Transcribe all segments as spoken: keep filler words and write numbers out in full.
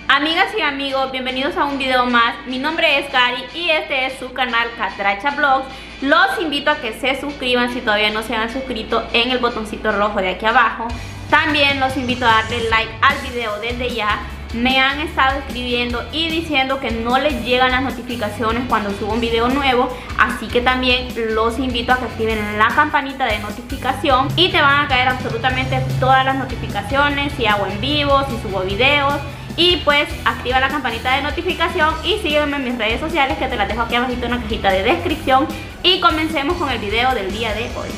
Amigas y amigos, bienvenidos a un video más. Mi nombre es Cari y este es su canal Catracha Vlogs. Los invito a que se suscriban si todavía no se han suscrito en el botoncito rojo de aquí abajo. También los invito a darle like al video desde ya. Me han estado escribiendo y diciendo que no les llegan las notificaciones cuando subo un video nuevo, así que también los invito a que activen la campanita de notificación y te van a caer absolutamente todas las notificaciones, si hago en vivo, si subo videos. Y pues activa la campanita de notificación y sígueme en mis redes sociales, que te las dejo aquí abajito en la cajita de descripción. Y comencemos con el video del día de hoy.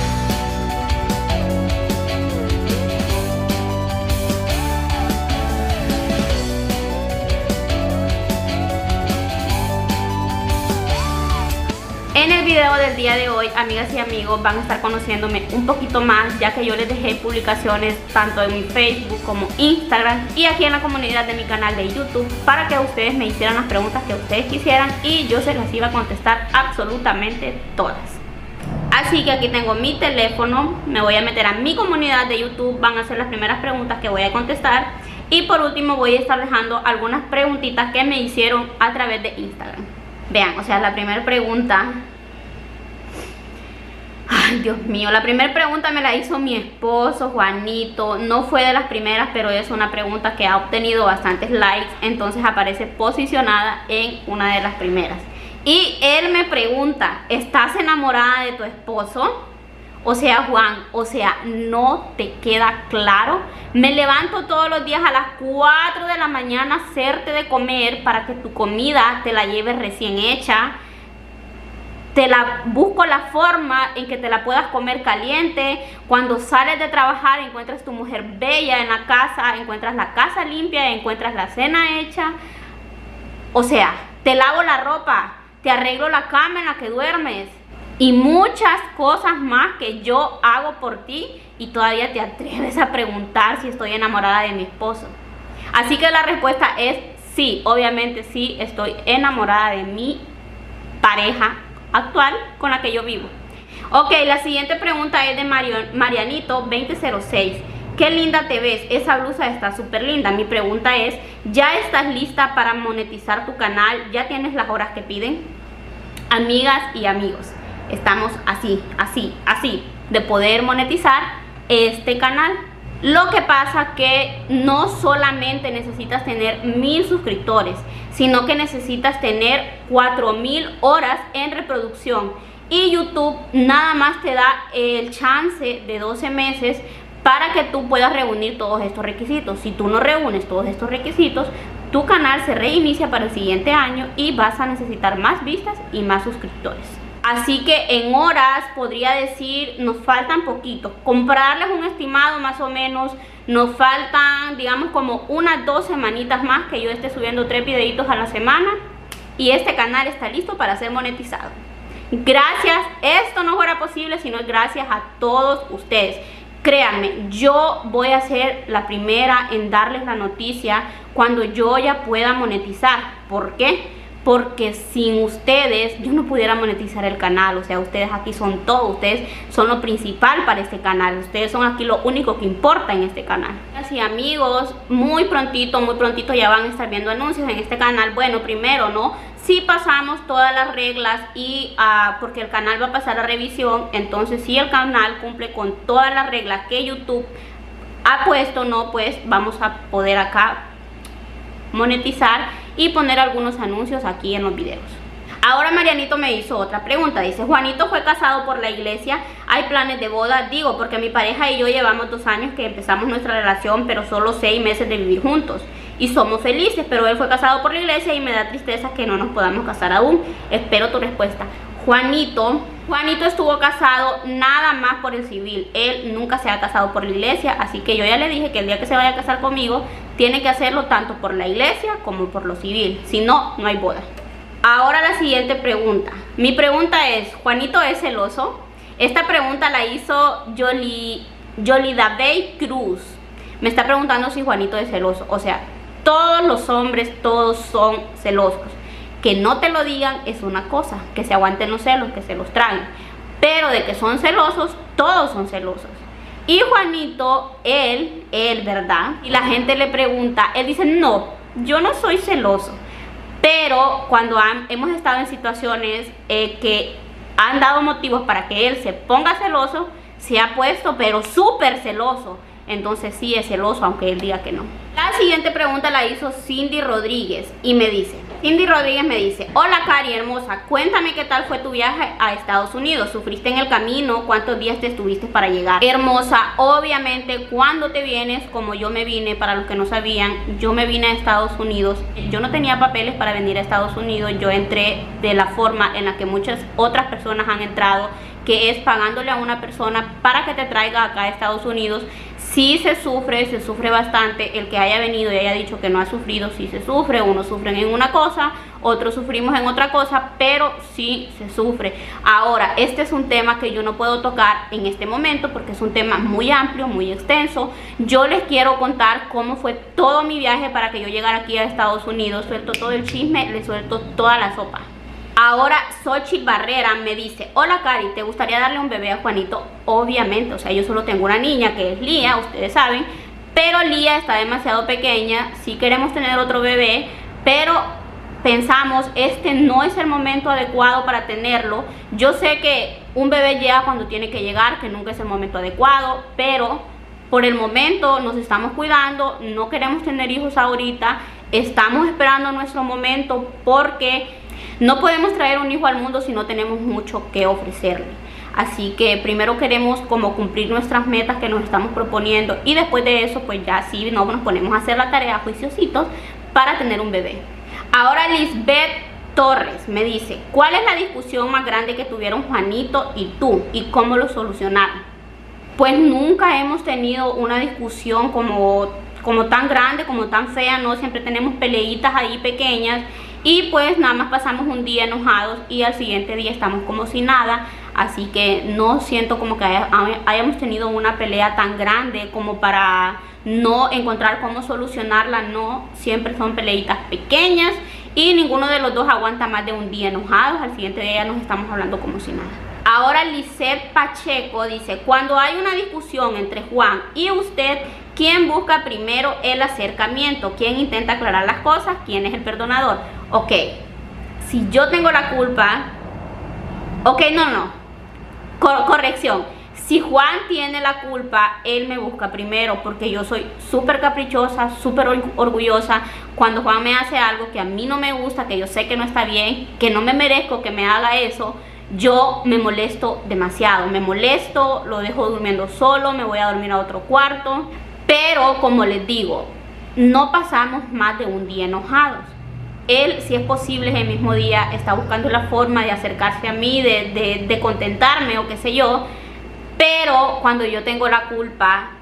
En el video del día de hoy, amigas y amigos, van a estar conociéndome un poquito más, ya que yo les dejé publicaciones tanto en mi Facebook como Instagram y aquí en la comunidad de mi canal de YouTube para que ustedes me hicieran las preguntas que ustedes quisieran y yo se las iba a contestar absolutamente todas. Así que aquí tengo mi teléfono, me voy a meter a mi comunidad de YouTube, van a ser las primeras preguntas que voy a contestar y por último voy a estar dejando algunas preguntitas que me hicieron a través de Instagram. Vean, o sea, la primera pregunta, ay Dios mío, la primera pregunta me la hizo mi esposo Juanito. No fue de las primeras, pero es una pregunta que ha obtenido bastantes likes, entonces aparece posicionada en una de las primeras. Y él me pregunta, ¿estás enamorada de tu esposo? O sea, Juan, o sea, ¿no te queda claro? Me levanto todos los días a las cuatro de la mañana a hacerte de comer para que tu comida te la lleves recién hecha. Te la busco la forma en que te la puedas comer caliente. Cuando sales de trabajar encuentras tu mujer bella en la casa, encuentras la casa limpia, encuentras la cena hecha. O sea, te lavo la ropa, te arreglo la cama en la que duermes. Y muchas cosas más que yo hago por ti y todavía te atreves a preguntar si estoy enamorada de mi esposo. Así que la respuesta es sí, obviamente sí, estoy enamorada de mi pareja actual con la que yo vivo. Ok, la siguiente pregunta es de Marianito veinte cero seis. Qué linda te ves, esa blusa está súper linda. Mi pregunta es, ¿ya estás lista para monetizar tu canal? ¿Ya tienes las horas que piden? Amigas y amigos, estamos así, así, así de poder monetizar este canal. Lo que pasa que no solamente necesitas tener mil suscriptores, sino que necesitas tener cuatro mil horas en reproducción. Y YouTube nada más te da el chance de doce meses para que tú puedas reunir todos estos requisitos. Si tú no reúnes todos estos requisitos, tu canal se reinicia para el siguiente año y vas a necesitar más vistas y más suscriptores. Así que en horas podría decir, nos faltan poquito. Comprarles un estimado más o menos, nos faltan, digamos, como unas dos semanitas más que yo esté subiendo tres videitos a la semana. Y este canal está listo para ser monetizado. Gracias, esto no fuera posible sino gracias a todos ustedes. Créanme, yo voy a ser la primera en darles la noticia cuando yo ya pueda monetizar. ¿Por qué? Porque sin ustedes yo no pudiera monetizar el canal. O sea, ustedes aquí son todo, ustedes son lo principal para este canal, ustedes son aquí lo único que importa en este canal. Así amigos, muy prontito, muy prontito ya van a estar viendo anuncios en este canal. Bueno, primero, ¿no? Si pasamos todas las reglas y uh, porque el canal va a pasar a revisión, entonces si el canal cumple con todas las reglas que YouTube ha puesto, ¿no? Pues vamos a poder acá monetizar y poner algunos anuncios aquí en los videos. Ahora Marianito me hizo otra pregunta. Dice, Juanito fue casado por la iglesia, ¿hay planes de boda? Digo, porque mi pareja y yo llevamos dos años que empezamos nuestra relación, pero solo seis meses de vivir juntos y somos felices, pero él fue casado por la iglesia y me da tristeza que no nos podamos casar aún. Espero tu respuesta. Juanito, Juanito estuvo casado nada más por el civil, él nunca se ha casado por la iglesia, así que yo ya le dije que el día que se vaya a casar conmigo tiene que hacerlo tanto por la iglesia como por lo civil, si no, no hay boda. Ahora la siguiente pregunta, mi pregunta es, ¿Juanito es celoso? Esta pregunta la hizo Yoli, Yolidabey Cruz, me está preguntando si Juanito es celoso. O sea, todos los hombres, todos son celosos. Que no te lo digan es una cosa, que se aguanten los celos, que se los traguen, pero de que son celosos, todos son celosos. Y Juanito, él, él, ¿verdad? Y la gente le pregunta, él dice, no, yo no soy celoso, pero cuando han, hemos estado en situaciones eh, que han dado motivos para que él se ponga celoso, se ha puesto pero súper celoso. Entonces sí es celoso, aunque él diga que no. La siguiente pregunta la hizo Cindy Rodríguez y me dice, Cindy Rodríguez me dice: hola Cari hermosa, cuéntame qué tal fue tu viaje a Estados Unidos. ¿Sufriste en el camino? ¿Cuántos días te estuviste para llegar? Hermosa, obviamente cuando te vienes, como yo me vine, para los que no sabían, yo me vine a Estados Unidos. Yo no tenía papeles para venir a Estados Unidos. Yo entré de la forma en la que muchas otras personas han entrado, que es pagándole a una persona para que te traiga acá a Estados Unidos. Sí se sufre, se sufre bastante. El que haya venido y haya dicho que no ha sufrido, sí se sufre. Unos sufren en una cosa, otros sufrimos en otra cosa, pero sí se sufre. Ahora, este es un tema que yo no puedo tocar en este momento porque es un tema muy amplio, muy extenso. Yo les quiero contar cómo fue todo mi viaje para que yo llegara aquí a Estados Unidos. Suelto todo el chisme, les suelto toda la sopa. Ahora Xochitl Barrera me dice: hola Cari, ¿te gustaría darle un bebé a Juanito? Obviamente, o sea, yo solo tengo una niña que es Lía, ustedes saben, pero Lía está demasiado pequeña. Sí queremos tener otro bebé, pero pensamos, este no es el momento adecuado para tenerlo. Yo sé que un bebé llega cuando tiene que llegar, que nunca es el momento adecuado, pero por el momento nos estamos cuidando, no queremos tener hijos ahorita, estamos esperando nuestro momento porque no podemos traer un hijo al mundo si no tenemos mucho que ofrecerle. Así que primero queremos como cumplir nuestras metas que nos estamos proponiendo, y después de eso pues ya sí no nos ponemos a hacer la tarea juiciositos para tener un bebé. Ahora Lisbeth Torres me dice: ¿cuál es la discusión más grande que tuvieron Juanito y tú y cómo lo solucionaron? Pues nunca hemos tenido una discusión como, como tan grande, como tan fea, no, siempre tenemos peleitas ahí pequeñas. Y pues nada más pasamos un día enojados y al siguiente día estamos como si nada. Así que no siento como que haya, hayamos tenido una pelea tan grande como para no encontrar cómo solucionarla. No, siempre son peleitas pequeñas y ninguno de los dos aguanta más de un día enojados. Al siguiente día ya nos estamos hablando como si nada. Ahora Lisette Pacheco dice: cuando hay una discusión entre Juan y usted, ¿quién busca primero el acercamiento? ¿Quién intenta aclarar las cosas? ¿Quién es el perdonador? Ok, si yo tengo la culpa, ok, no, no, Cor corrección, si Juan tiene la culpa, él me busca primero, porque yo soy súper caprichosa, súper orgullosa. Cuando Juan me hace algo que a mí no me gusta, que yo sé que no está bien, que no me merezco que me haga eso, yo me molesto demasiado, me molesto, lo dejo durmiendo solo, me voy a dormir a otro cuarto. Pero como les digo, no pasamos más de un día enojados. Él, si es posible, ese mismo día está buscando la forma de acercarse a mí, de, de, de contentarme o qué sé yo. Pero cuando yo tengo la culpa,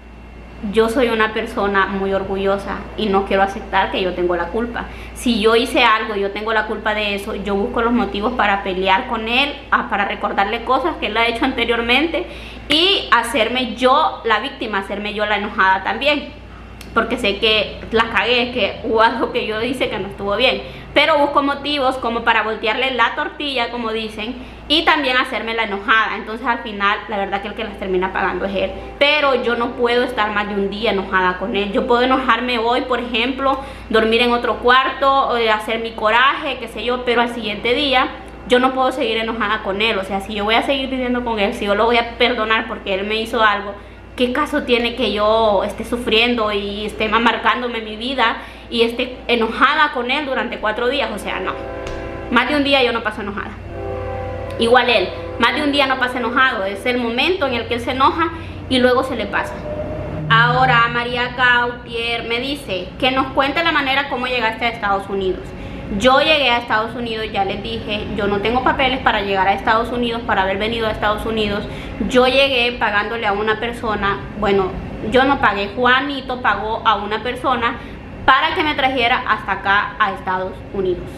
yo soy una persona muy orgullosa y no quiero aceptar que yo tengo la culpa. Si yo hice algo y yo tengo la culpa de eso, yo busco los motivos para pelear con él, para recordarle cosas que él ha hecho anteriormente y hacerme yo la víctima, hacerme yo la enojada también. Porque sé que la cagué, que hubo algo que yo hice que no estuvo bien. Pero busco motivos como para voltearle la tortilla, como dicen, y también hacerme la enojada. Entonces al final la verdad que el que las termina pagando es él. Pero yo no puedo estar más de un día enojada con él. Yo puedo enojarme hoy, por ejemplo, dormir en otro cuarto, hacer mi coraje, qué sé yo, pero al siguiente día yo no puedo seguir enojada con él. O sea, si yo voy a seguir viviendo con él, si yo lo voy a perdonar porque él me hizo algo, ¿qué caso tiene que yo esté sufriendo y esté marcándome mi vida y esté enojada con él durante cuatro días? O sea, no. Más de un día yo no paso enojada. Igual él, más de un día no pasa enojado. Es el momento en el que él se enoja y luego se le pasa. Ahora María Gautier me dice que nos cuente la manera como llegaste a Estados Unidos. Yo llegué a Estados Unidos, ya les dije, yo no tengo papeles para llegar a Estados Unidos, para haber venido a Estados Unidos. Yo llegué pagándole a una persona, bueno, yo no pagué, Juanito pagó a una persona para que me trajera hasta acá a Estados Unidos.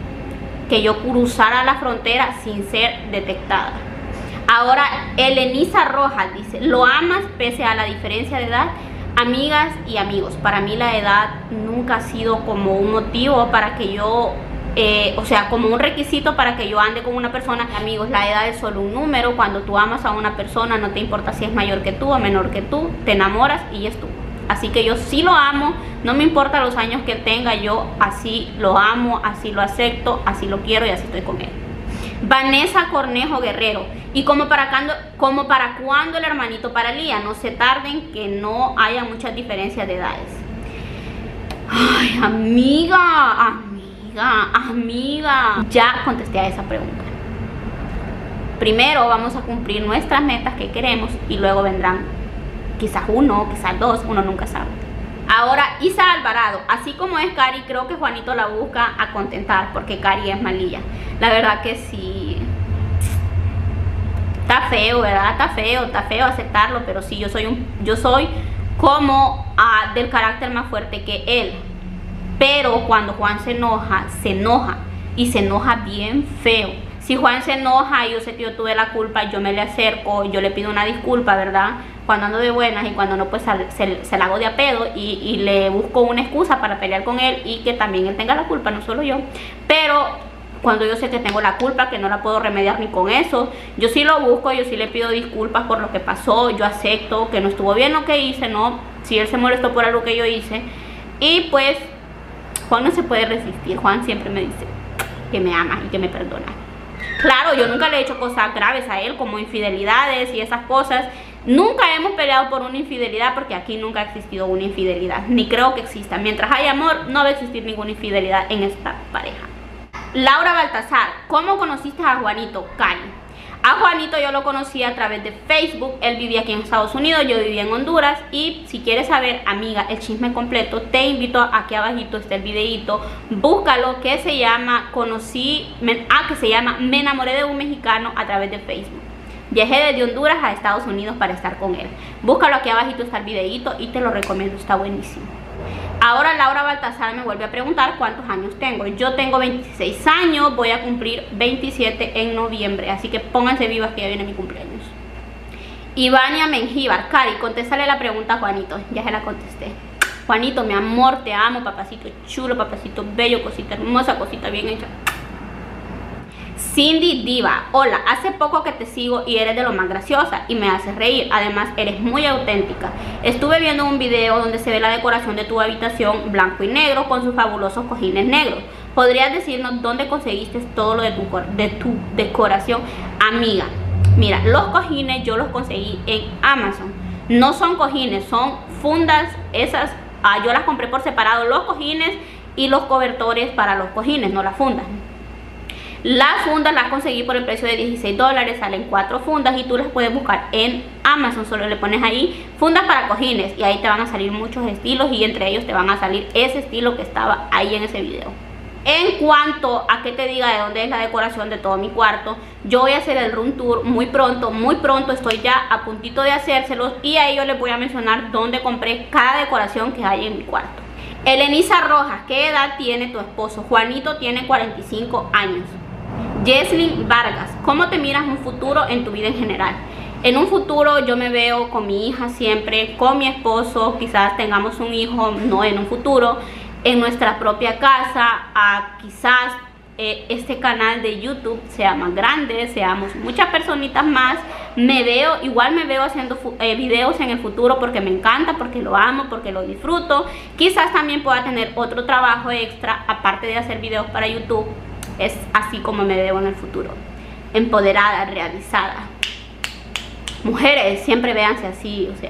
Que yo cruzara la frontera sin ser detectada. Ahora Eleniza Rojas dice: ¿lo amas pese a la diferencia de edad? Amigas y amigos, para mí la edad nunca ha sido como un motivo para que yo, eh, o sea, como un requisito para que yo ande con una persona. Amigos, la edad es solo un número. Cuando tú amas a una persona, no te importa si es mayor que tú o menor que tú, te enamoras y es tú. Así que yo sí lo amo, no me importa los años que él tenga, yo así lo amo, así lo acepto, así lo quiero y así estoy con él. Vanessa Cornejo Guerrero: y como para, cuando, como para cuando el hermanito para Lía, no se tarden, que no haya muchas diferencias de edades. Ay, amiga, amiga, amiga, ya contesté a esa pregunta. Primero vamos a cumplir nuestras metas que queremos y luego vendrán quizás uno, quizás dos, uno nunca sabe. Ahora, Isa Alvarado: así como es Cari, creo que Juanito la busca a contentar porque Cari es malilla. La verdad que sí. Está feo, ¿verdad? Está feo, está feo aceptarlo, pero sí, yo soy un, yo soy como uh, del carácter más fuerte que él. Pero cuando Juan se enoja, se enoja y se enoja bien feo. Si Juan se enoja y yo sé que yo tuve la culpa, yo me le acerco, yo le pido una disculpa, ¿verdad? Cuando ando de buenas, y cuando no, pues se, se la hago de a pedo y, y le busco una excusa para pelear con él y que también él tenga la culpa, no solo yo. Pero cuando yo sé que tengo la culpa, que no la puedo remediar ni con eso, yo sí lo busco, yo sí le pido disculpas por lo que pasó, yo acepto que no estuvo bien lo que hice, ¿no? Si él se molestó por algo que yo hice. Y pues Juan no se puede resistir, Juan siempre me dice que me ama y que me perdona. Claro, yo nunca le he hecho cosas graves a él como infidelidades y esas cosas. Nunca hemos peleado por una infidelidad porque aquí nunca ha existido una infidelidad, ni creo que exista. Mientras haya amor, no va a existir ninguna infidelidad en esta pareja. Laura Baltasar: ¿cómo conociste a Juanito? Cari. A Juanito yo lo conocí a través de Facebook. Él vivía aquí en Estados Unidos, yo vivía en Honduras. Y si quieres saber, amiga, el chisme completo, te invito, aquí abajito está el videito, búscalo, que se llama Conocí, me, ah, que se llama Me enamoré de un mexicano a través de Facebook. Viajé desde Honduras a Estados Unidos para estar con él. Búscalo, aquí abajito está el videito y te lo recomiendo, está buenísimo. Ahora Laura Baltasar me vuelve a preguntar cuántos años tengo. Yo tengo veintiséis años, voy a cumplir veintisiete en noviembre, así que pónganse vivas que ya viene mi cumpleaños. Ivania Mengíbar: Cari, contéstale la pregunta a Juanito. Ya se la contesté. Juanito, mi amor, te amo, papacito chulo, papacito bello, cosita hermosa, cosita bien hecha. Cindy Diva: hola, hace poco que te sigo y eres de lo más graciosa y me haces reír, además eres muy auténtica. Estuve viendo un video donde se ve la decoración de tu habitación blanco y negro con sus fabulosos cojines negros. ¿Podrías decirnos dónde conseguiste todo lo de tu, de tu decoración? Amiga, mira, los cojines yo los conseguí en Amazon. No son cojines, son fundas, esas ah, yo las compré por separado, los cojines y los cobertores para los cojines, no las fundas. Las fundas las conseguí por el precio de dieciséis dólares, salen cuatro fundas y tú las puedes buscar en Amazon. Solo le pones ahí fundas para cojines y ahí te van a salir muchos estilos y entre ellos te van a salir ese estilo que estaba ahí en ese video. En cuanto a que te diga de dónde es la decoración de todo mi cuarto, yo voy a hacer el room tour muy pronto, muy pronto, estoy ya a puntito de hacérselos y ahí yo les voy a mencionar dónde compré cada decoración que hay en mi cuarto. Elenisa Rojas: ¿qué edad tiene tu esposo? Juanito tiene cuarenta y cinco años. Jesslyn Vargas: ¿cómo te miras un futuro en tu vida en general? En un futuro yo me veo con mi hija siempre, con mi esposo, quizás tengamos un hijo, no en un futuro, en nuestra propia casa, a quizás eh, este canal de YouTube sea más grande, seamos muchas personitas más. Me veo, igual me veo haciendo eh, videos en el futuro porque me encanta, porque lo amo, porque lo disfruto. Quizás también pueda tener otro trabajo extra aparte de hacer videos para YouTube. Es así como me veo en el futuro, empoderada, realizada. Mujeres, siempre véanse así, o sea,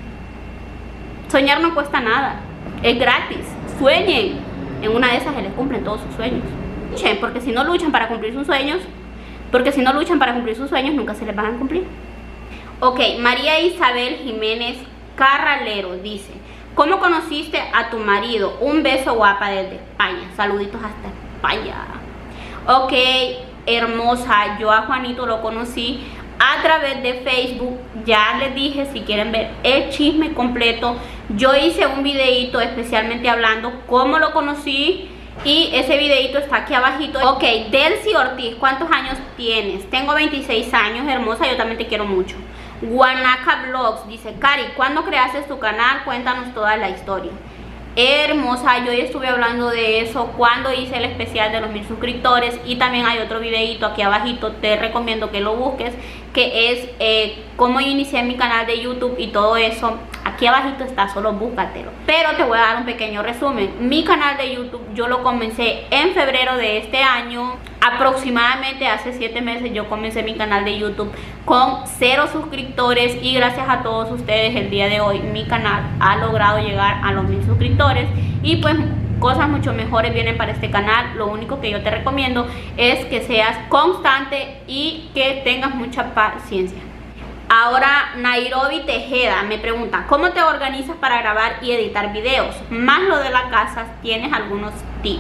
soñar no cuesta nada, es gratis. Sueñen, en una de esas se les cumplen todos sus sueños. Luchen, porque si no luchan para cumplir sus sueños, porque si no luchan para cumplir sus sueños, nunca se les van a cumplir. Ok, María Isabel Jiménez Carralero dice: ¿cómo conociste a tu marido? Un beso, guapa, desde España. Saluditos hasta España. Ok, hermosa, yo a Juanito lo conocí a través de Facebook. Ya les dije, si quieren ver el chisme completo, yo hice un videito especialmente hablando cómo lo conocí y ese videito está aquí abajito. Ok, Delcy Ortiz: ¿cuántos años tienes? Tengo veintiséis años, hermosa, yo también te quiero mucho. Guanaca Vlogs dice: Cari, ¿cuándo creaste tu canal? Cuéntanos toda la historia. Hermosa, yo ya estuve hablando de eso cuando hice el especial de los mil suscriptores y también hay otro videito aquí abajito, te recomiendo que lo busques, que es eh, cómo inicié mi canal de YouTube y todo eso. aquí abajito está, solo búscatelo. Pero te voy a dar un pequeño resumen. Mi canal de YouTube yo lo comencé en febrero de este año. Aproximadamente hace siete meses yo comencé mi canal de YouTube con cero suscriptores, y gracias a todos ustedes el día de hoy mi canal ha logrado llegar a los mil suscriptores, y pues cosas mucho mejores vienen para este canal. Lo único que yo te recomiendo es que seas constante y que tengas mucha paciencia. Ahora Nairobi Tejeda me pregunta: ¿cómo te organizas para grabar y editar videos? Más lo de la casa, ¿tienes algunos tips?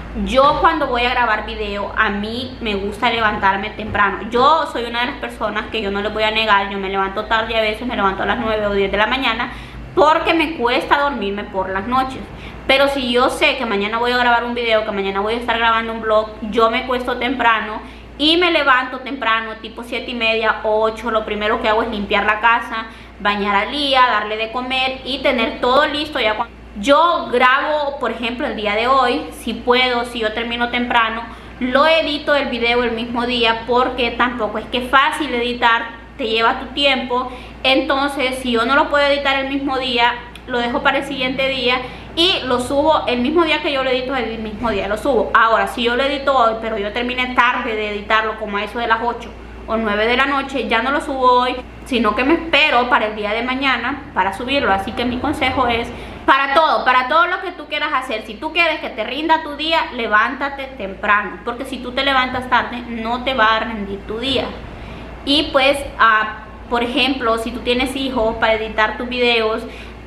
Yo cuando voy a grabar video, a mí me gusta levantarme temprano. Yo soy una de las personas que yo no les voy a negar, yo me levanto tarde, a veces me levanto a las nueve o diez de la mañana porque me cuesta dormirme por las noches. Pero si yo sé que mañana voy a grabar un video, que mañana voy a estar grabando un vlog, yo me cuesto temprano y me levanto temprano, tipo siete y media, ocho. Lo primero que hago es limpiar la casa, bañar a Lía, darle de comer y tener todo listo ya cuando yo grabo. Por ejemplo, el día de hoy, si puedo, si yo termino temprano, lo edito el video el mismo día, porque tampoco es que es fácil editar, te lleva tu tiempo. Entonces, si yo no lo puedo editar el mismo día, lo dejo para el siguiente día y lo subo el mismo día que yo lo edito, el mismo día lo subo. Ahora, si yo lo edito hoy, pero yo terminé tarde de editarlo, como a eso de las ocho o nueve de la noche, ya no lo subo hoy, sino que me espero para el día de mañana para subirlo. Así que mi consejo es, para todo, para todo lo que tú quieras hacer, si tú quieres que te rinda tu día, levántate temprano, porque si tú te levantas tarde, no te va a rendir tu día. Y pues, uh, por ejemplo, si tú tienes hijos, para editar tus videos,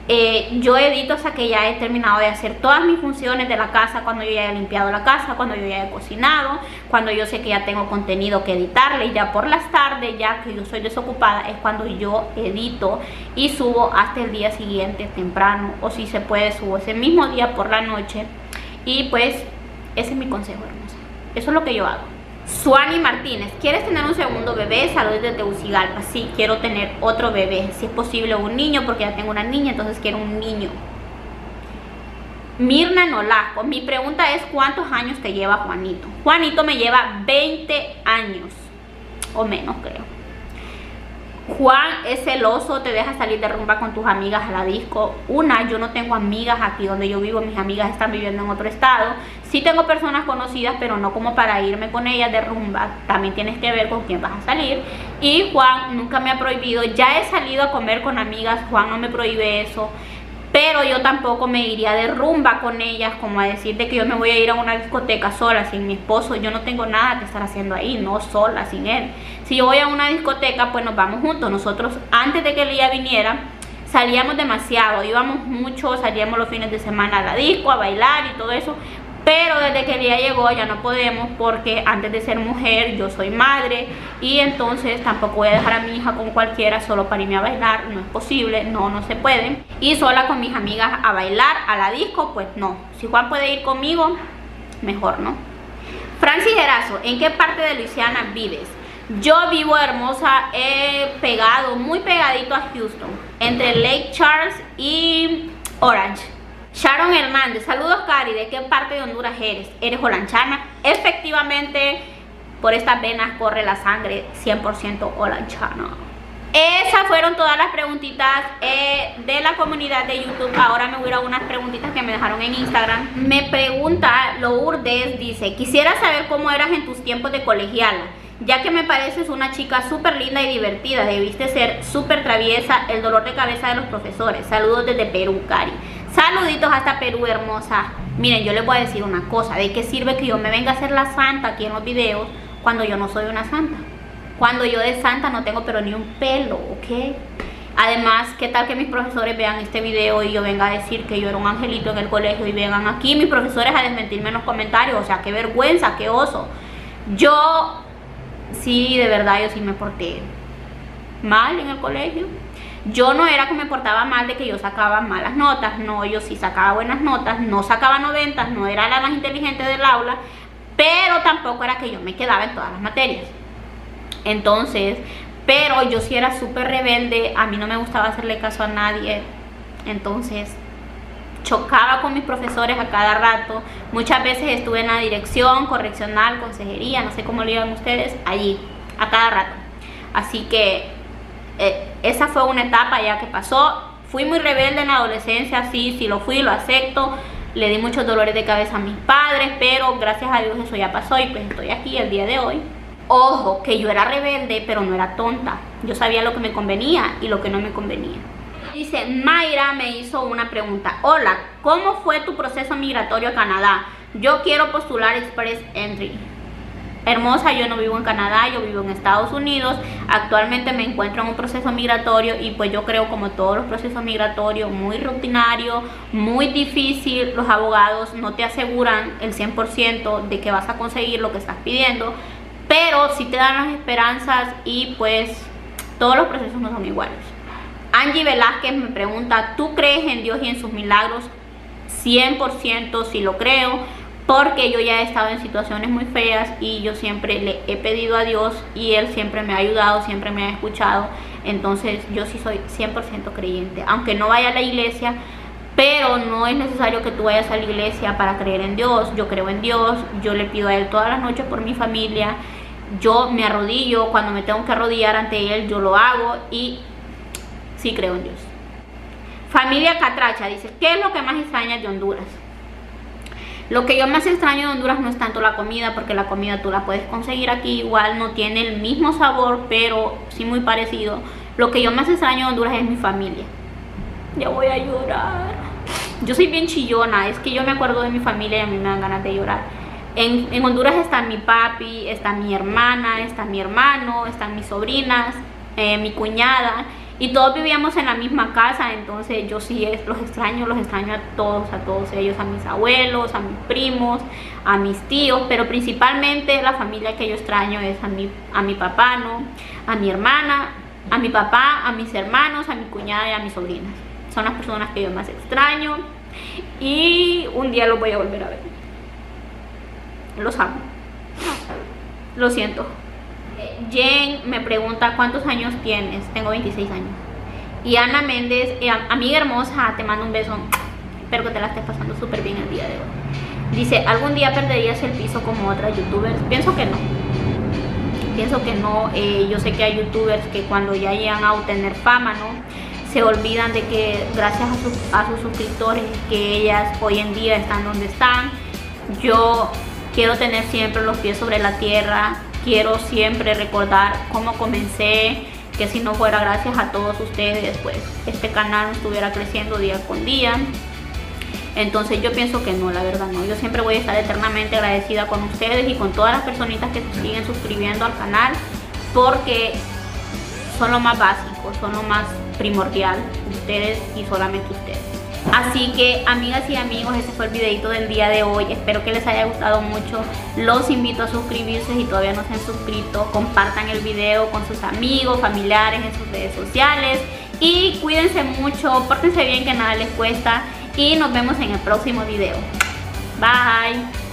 Eh, yo edito hasta que ya he terminado de hacer todas mis funciones de la casa, cuando yo ya he limpiado la casa, cuando yo ya he cocinado, cuando yo sé que ya tengo contenido que editarle. Y ya por las tardes, ya que yo soy desocupada, es cuando yo edito y subo hasta el día siguiente temprano, o si se puede subo ese mismo día por la noche. Y pues ese es mi consejo, hermosa. Eso es lo que yo hago. Suani Martínez: ¿quieres tener un segundo bebé? Saludos desde Tegucigalpa. Sí, quiero tener otro bebé, si es posible un niño, porque ya tengo una niña, entonces quiero un niño. Mirna Nolasco: mi pregunta es, ¿cuántos años te lleva Juanito? Juanito me lleva veinte años o menos, creo. Juan es celoso, te deja salir de rumba con tus amigas a la disco. Una, yo no tengo amigas aquí donde yo vivo, mis amigas están viviendo en otro estado. Sí tengo personas conocidas, pero no como para irme con ellas de rumba. También tienes que ver con quién vas a salir. Y Juan nunca me ha prohibido, ya he salido a comer con amigas, Juan no me prohíbe eso, pero yo tampoco me iría de rumba con ellas, como a decir de que yo me voy a ir a una discoteca sola sin mi esposo. Yo no tengo nada que estar haciendo ahí, no sola, sin él. Si yo voy a una discoteca, pues nos vamos juntos. Nosotros, antes de que Lía viniera, salíamos demasiado, íbamos mucho, salíamos los fines de semana a la disco, a bailar y todo eso. Pero desde que Lía llegó ya no podemos, porque antes de ser mujer yo soy madre, y entonces tampoco voy a dejar a mi hija con cualquiera solo para irme a bailar. No es posible, no, no se puede. Y sola con mis amigas a bailar, a la disco, pues no. Si Juan puede ir conmigo, mejor, ¿no? Francis Gerazo: ¿en qué parte de Luisiana vives? Yo vivo, hermosa, eh, pegado, muy pegadito a Houston, entre Lake Charles y Orange. Sharon Hernández: saludos, Cari, ¿de qué parte de Honduras eres? ¿Eres holanchana? Efectivamente, por estas venas corre la sangre cien por ciento holanchana. Esas fueron todas las preguntitas eh, de la comunidad de YouTube. Ahora me voy a ir a unas preguntitas que me dejaron en Instagram. Me pregunta Lourdes, dice: quisiera saber cómo eras en tus tiempos de colegiala, ya que me pareces una chica súper linda y divertida. Debiste ser súper traviesa, el dolor de cabeza de los profesores. Saludos desde Perú, Cari. Saluditos hasta Perú, hermosa. Miren, yo les voy a decir una cosa: ¿de qué sirve que yo me venga a hacer la santa aquí en los videos cuando yo no soy una santa? Cuando yo de santa no tengo pero ni un pelo, ¿ok? Además, ¿qué tal que mis profesores vean este video y yo venga a decir que yo era un angelito en el colegio y vengan aquí mis profesores a desmentirme en los comentarios? O sea, qué vergüenza, qué oso. Yo, sí, de verdad, yo sí me porté mal en el colegio. Yo no era que me portaba mal de que yo sacaba malas notas, no, yo sí sacaba buenas notas, no sacaba noventas, no era la más inteligente del aula, pero tampoco era que yo me quedaba en todas las materias. Entonces, pero yo sí era súper rebelde, a mí no me gustaba hacerle caso a nadie, entonces chocaba con mis profesores a cada rato. Muchas veces estuve en la dirección, correccional, consejería, no sé cómo lo digan ustedes, allí, a cada rato. Así que eh, esa fue una etapa ya que pasó. Fui muy rebelde en la adolescencia, sí, sí lo fui, lo acepto. Le di muchos dolores de cabeza a mis padres, pero gracias a Dios eso ya pasó y pues estoy aquí el día de hoy. Ojo, que yo era rebelde, pero no era tonta. Yo sabía lo que me convenía y lo que no me convenía. Dice, Mayra me hizo una pregunta. Hola, ¿cómo fue tu proceso migratorio a Canadá? Yo quiero postular Express Entry. Hermosa, yo no vivo en Canadá, yo vivo en Estados Unidos. Actualmente me encuentro en un proceso migratorio y pues yo creo, como todos los procesos migratorios, muy rutinario, muy difícil. Los abogados no te aseguran el cien por ciento de que vas a conseguir lo que estás pidiendo, pero sí te dan las esperanzas y pues todos los procesos no son iguales. Angie Velázquez me pregunta, ¿tú crees en Dios y en sus milagros? cien por ciento sí lo creo, porque yo ya he estado en situaciones muy feas y yo siempre le he pedido a Dios y Él siempre me ha ayudado, siempre me ha escuchado. Entonces yo sí soy cien por ciento creyente, aunque no vaya a la iglesia, pero no es necesario que tú vayas a la iglesia para creer en Dios. Yo creo en Dios, yo le pido a Él todas las noches por mi familia, yo me arrodillo, cuando me tengo que arrodillar ante Él yo lo hago y sí creo en Dios. Familia Catracha dice, ¿qué es lo que más extrañas de Honduras? Lo que yo más extraño de Honduras no es tanto la comida, porque la comida tú la puedes conseguir aquí, igual no tiene el mismo sabor, pero sí muy parecido. Lo que yo más extraño de Honduras es mi familia. Ya voy a llorar. Yo soy bien chillona, es que yo me acuerdo de mi familia y a mí me dan ganas de llorar. En, en Honduras está mi papi, está mi hermana, está mi hermano, están mis sobrinas, eh, mi cuñada. Y todos vivíamos en la misma casa, entonces yo sí los extraño, los extraño a todos, a todos ellos, a mis abuelos, a mis primos, a mis tíos, pero principalmente la familia que yo extraño es a mi, a mi papá, ¿no? A mi hermana, a mi papá, a mis hermanos, a mi cuñada y a mis sobrinas. Son las personas que yo más extraño y un día los voy a volver a ver. Los amo. Lo siento. Jen me pregunta, ¿cuántos años tienes? Tengo veintiséis años. Y Ana Méndez, eh, amiga hermosa, te mando un beso. Espero que te la estés pasando súper bien el día de hoy. Dice, ¿algún día perderías el piso como otras youtubers? Pienso que no. Pienso que no. Eh, yo sé que hay youtubers que cuando ya llegan a obtener fama, ¿no? Se olvidan de que gracias a, su, a sus suscriptores que ellas hoy en día están donde están. Yo quiero tener siempre los pies sobre la tierra. Quiero siempre recordar cómo comencé, que si no fuera gracias a todos ustedes, pues este canal estuviera creciendo día con día. Entonces yo pienso que no, la verdad no. Yo siempre voy a estar eternamente agradecida con ustedes y con todas las personitas que se siguen suscribiendo al canal, porque son lo más básico, son lo más primordial, ustedes y solamente ustedes. Así que, amigas y amigos, este fue el videito del día de hoy. Espero que les haya gustado mucho. Los invito a suscribirse si todavía no se han suscrito. Compartan el video con sus amigos, familiares, en sus redes sociales. Y cuídense mucho, pórtense bien, que nada les cuesta. Y nos vemos en el próximo video. Bye.